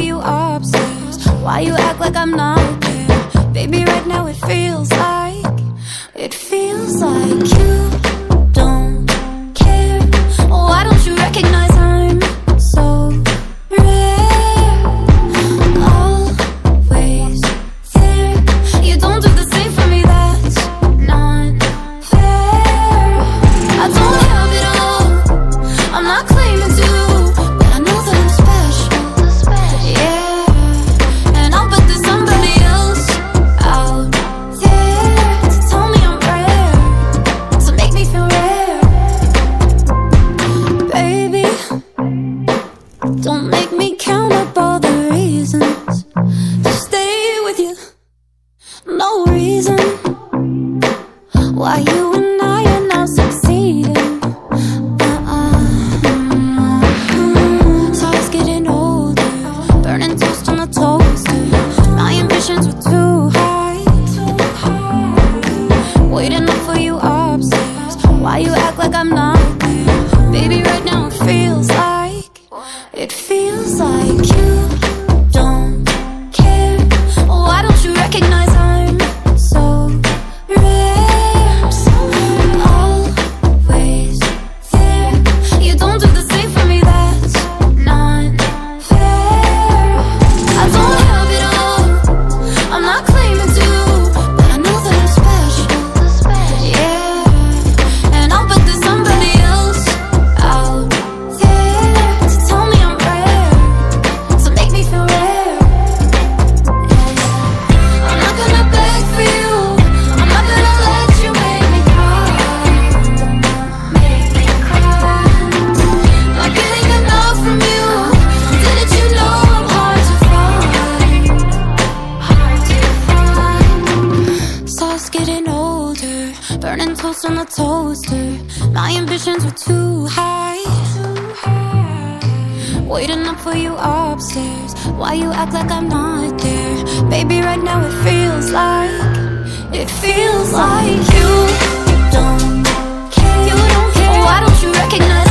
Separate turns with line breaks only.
you upstairs. Why you act like I'm not there? Baby, right now it feels like you don't care. Why don't you recognize I'm so rare? Always there. You don't do the same for me, that's not fair. I don't have it all, I'm not claiming to, but I know that I'm special. Yeah, and I'll bet there's somebody else out there to tell me I'm rare, to make me feel rare. Baby, don't make me count up all the reasons to stay with you. No reason why you and I are not succeeding. So I was getting older, burning toast on the toaster. My ambitions were too high, waiting up for you upstairs. Why you act like I'm not there? Baby, right now it feels like you don't care. Why don't you recognize I'm so rare? Always there. You don't do the same for me, that's not fair. I don't have it all, I'm not claiming to, but I know that I'm special. Yeah, and I'll bet there's somebody else out there to tell me I'm rare, to make me feel rare. I'm not gonna beg for you, I'm not gonna let you make me cry, make me cry. Not getting enough from you, didn't you know I'm hard to find, hard to find. So I was getting older, burning toast on the toaster. My ambitions were too high, waiting up for you upstairs. Why you act like I'm not there? Baby, right now it feels like you don't care. You don't care. Why don't you recognize